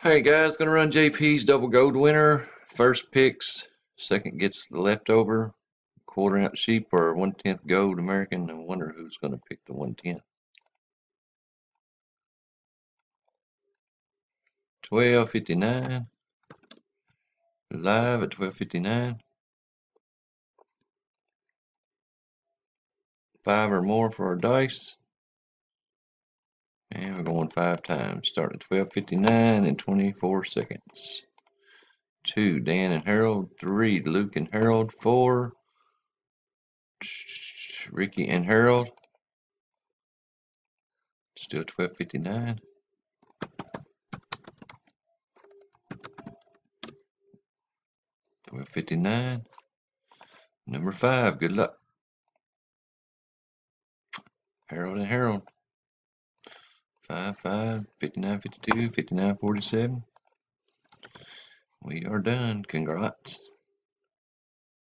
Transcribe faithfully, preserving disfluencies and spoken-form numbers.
Hey guys, gonna run J P's double gold winner. First picks, second gets the leftover, quarter out sheep or one tenth gold American. I wonder who's gonna pick the one tenth. twelve fifty-nine. Live at twelve fifty-nine. Five or more for our dice. And we're going five times. Start at twelve fifty-nine in twenty-four seconds. Two, Dan and Harold. Three, Luke and Harold. Four, Ricky and Harold. Still twelve fifty-nine. twelve fifty-nine. Number five, good luck. Harold and Harold. five, five, fifty-nine, fifty-two, fifty-nine, forty-seven. We are done. Congrats.